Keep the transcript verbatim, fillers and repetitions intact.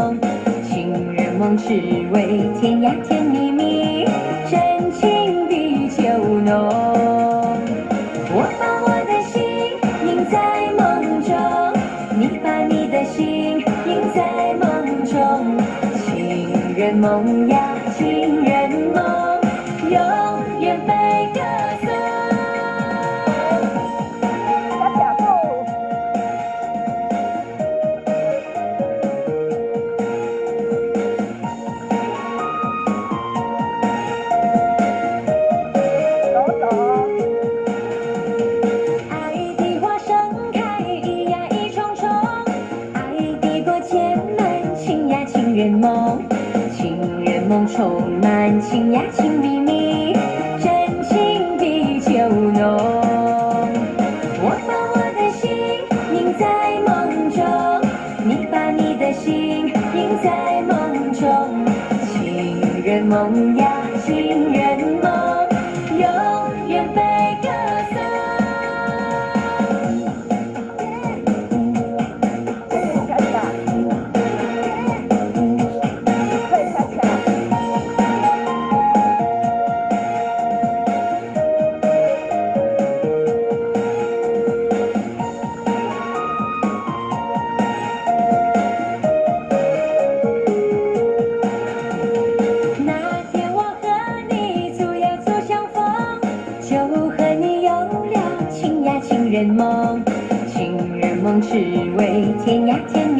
梦，情人梦只为天涯甜蜜蜜，真情比酒浓。我把我的心印在梦中，你把你的心印在梦中，情人梦呀，情人梦，永远被歌颂。 情人梦，情人梦充满情呀情蜜蜜，真情比酒浓。我把我的心印在梦中，你把你的心印在梦中，情人梦呀，情人梦，永远被歌颂。 情人梦，情人梦只为天涯天